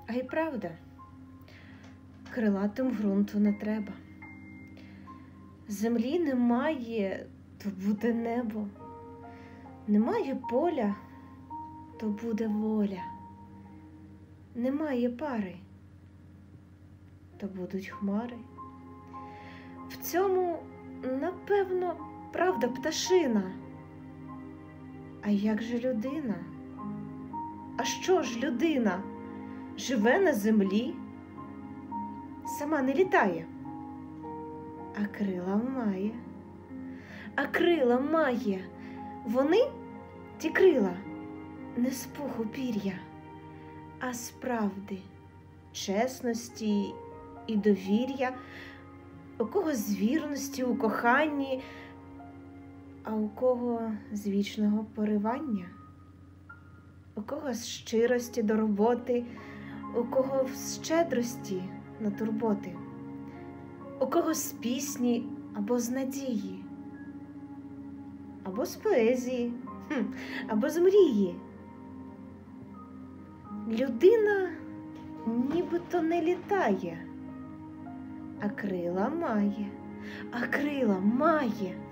А й правда, крилатим ґрунту не треба. Землі немає, то буде небо. Немає поля, то буде воля. Немає пари, то будуть хмари. В цьому, напевно, правда пташина. А як же людина? А що ж людина? Живе на землі, сама не літає, а крила має. А крила має. Вони, ті крила, не з пуху пір'я, а з правди, чесності і довір'я, у кого з вірності у коханні, а у кого з вічного поривання, у кого з щирості до роботи, у кого з щедрості на турботи, у кого з пісні або з надії, або з поезії, або з мрії. Людина нібито не літає, а крила має, а крила має.